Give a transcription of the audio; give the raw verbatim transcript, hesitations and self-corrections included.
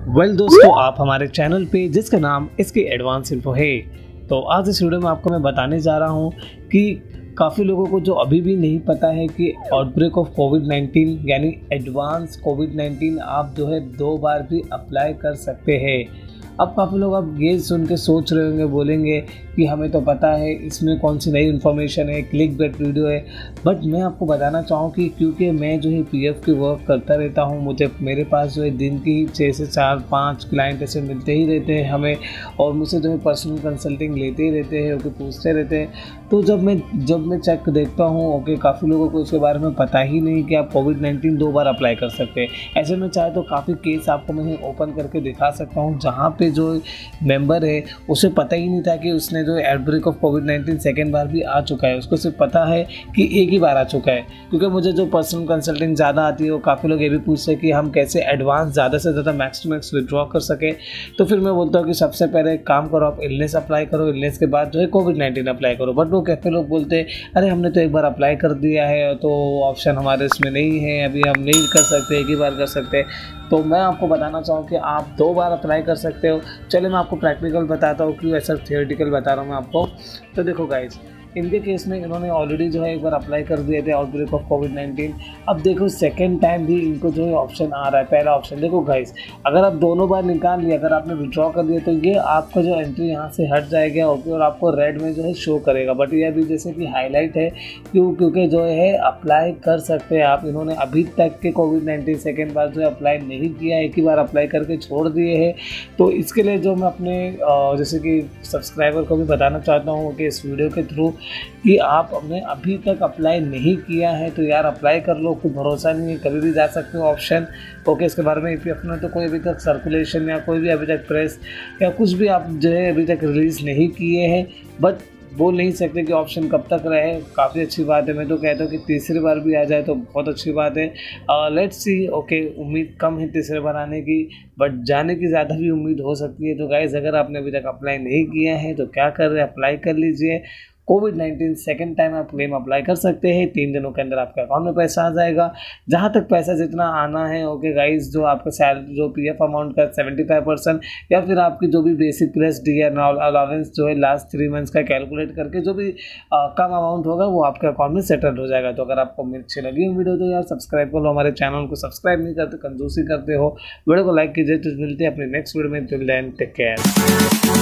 Well well, दोस्तों आप हमारे चैनल पे जिसका नाम इसकी एडवांस इन्फो है। तो आज इस वीडियो में आपको मैं बताने जा रहा हूँ कि काफ़ी लोगों को जो अभी भी नहीं पता है कि आउटब्रेक ऑफ कोविड नाइन्टीन यानी एडवांस कोविड नाइन्टीन आप जो है दो बार भी अप्लाई कर सकते हैं। अब काफ़ी लोग अब ये सुन के सोच रहे होंगे, बोलेंगे कि हमें तो पता है इसमें कौन सी नई इन्फॉर्मेशन है, क्लिक बेट वीडियो है। बट मैं आपको बताना चाहूँ कि क्योंकि मैं जो है पीएफ की वर्क करता रहता हूँ, मुझे मेरे पास जो है दिन की छः से चार पाँच क्लाइंट ऐसे मिलते ही रहते हैं हमें, और मुझसे जो है पर्सनल कंसल्टिंग लेते ही रहते हैं, ओके पूछते रहते हैं। तो जब मैं जब मैं चेक देखता हूँ, ओके काफ़ी लोगों को इसके बारे में पता ही नहीं कि आप कोविड नाइन्टीन दो बार अप्लाई कर सकते हैं। ऐसे में चाहे तो काफ़ी केस आपको मैं ओपन करके दिखा सकता हूँ जहाँ पे जो मेंबर है उसे पता ही नहीं था कि उसने जो outbreak of COVID nineteen second बार भी आ चुका है, उसको सिर्फ पता है कि एक ही बार आ चुका है। क्योंकि मुझे जो पर्सनल कंसल्टिंग ज़्यादा आती है, वो काफ़ी लोग ये भी पूछते हैं कि हम कैसे एडवांस ज़्यादा से ज़्यादा मैक्स टू मैक्स विड्रॉ कर सके। तो फिर मैं बोलता हूँ कि सबसे पहले एक काम करो, आप इलनेस अप्लाई करो, इलनेस के बाद जो है कोविड नाइन्टीन अप्लाई करो। बट वो काफ़ी लोग बोलते हैं अरे हमने तो एक बार अप्लाई कर दिया है तो ऑप्शन हमारे इसमें नहीं है, अभी हम नहीं कर सकते, एक ही बार कर सकते। तो मैं आपको बताना चाहूँ कि आप दो बार अप्लाई कर सकते हो। चलिए मैं आपको प्रैक्टिकल बताता हूँ, क्यों ऐसा थियोरेटिकल बता रहा हूँ मैं आपको। तो देखो गाइज, इनके केस में इन्होंने ऑलरेडी जो है एक बार अप्लाई कर दिए थे आउटब्रेक ऑफ कोविड नाइन्टीन। अब देखो सेकेंड टाइम भी इनको जो है ऑप्शन आ रहा है। पहला ऑप्शन देखो गाइस, अगर आप दोनों बार निकाल लिया, अगर आपने विड्रॉ कर दिया तो ये आपका जो एंट्री यहाँ से हट जाएगा और आपको रेड में जो है शो करेगा। बट ये अभी जैसे कि हाईलाइट है, क्यों क्योंकि जो है अप्लाई कर सकते हैं आप। इन्होंने अभी तक के कोविड नाइन्टीन सेकेंड बार जो है अप्लाई नहीं किया, एक ही बार अप्लाई करके छोड़ दिए हैं। तो इसके लिए जो मैं अपने जैसे कि सब्सक्राइबर को भी बताना चाहता हूँ कि इस वीडियो के थ्रू कि आप अपने अभी तक अप्लाई नहीं किया है तो यार अप्लाई कर लो। कोई भरोसा नहीं है, कभी भी जा सकते हो ऑप्शन। ओके, इसके बारे में ईपीएफ ने तो कोई अभी तक सर्कुलेशन या कोई भी अभी तक प्रेस या कुछ भी आप जो है अभी तक रिलीज़ नहीं किए हैं। बट बोल नहीं सकते कि ऑप्शन कब तक रहे। काफ़ी अच्छी बात है। मैं तो कहता हूँ कि तीसरी बार भी आ जाए तो बहुत अच्छी बात है। लेट्स सी, ओके उम्मीद कम है तीसरे बार आने की, बट जाने की ज़्यादा भी उम्मीद हो सकती है। तो गाइस, अगर आपने अभी तक अप्लाई नहीं किया है तो क्या कर रहे हैं, अप्लाई कर लीजिए। कोविड नाइन्टीन सेकेंड टाइम आप क्लेम अप्लाई कर सकते हैं। तीन दिनों के अंदर आपके अकाउंट में पैसा आ जाएगा, जहाँ तक पैसा जितना आना है। ओके गाइस, जो आपका सैलरी जो पीएफ अमाउंट का सेवेंटी फाइव परसेंट या फिर आपकी जो भी basic plus D N allowance जो है लास्ट थ्री मंथ्स का कैलकुलेट करके जो भी आ, कम अमाउंट होगा वो आपके अकाउंट में सेटल हो जाएगा। तो अगर आपको अच्छी लगी वीडियो तो यार सब्सक्राइब कर लो हमारे चैनल को। सब्सक्राइब नहीं करते, कंजूसी करते हो। वीडियो को लाइक कीजिए। तो मिलते हैं अपने नेक्स्ट वीडियो में। Till then take care.